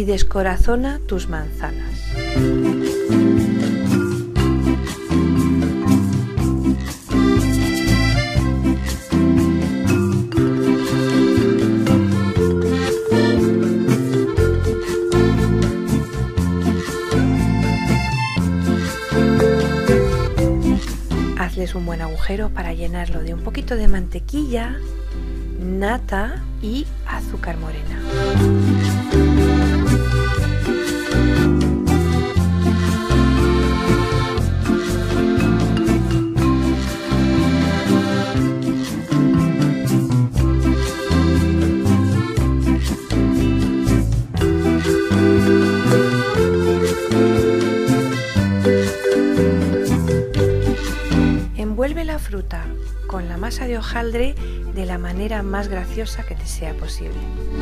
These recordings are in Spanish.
y descorazona tus manzanas. Hazles un buen agujero para llenarlo de un poquito de mantequilla, nata y azúcar morena. Envuelve la fruta con la masa de hojaldre de la manera más graciosa que te sea posible.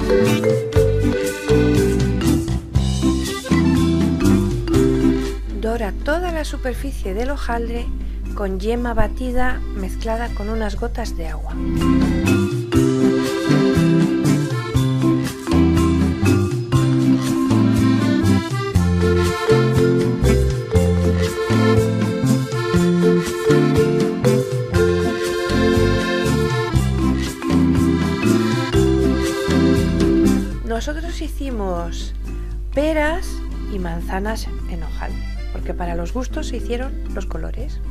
Dora toda la superficie del hojaldre con yema batida mezclada con unas gotas de agua. Nosotros hicimos peras y manzanas en hojaldre, porque para los gustos se hicieron los colores.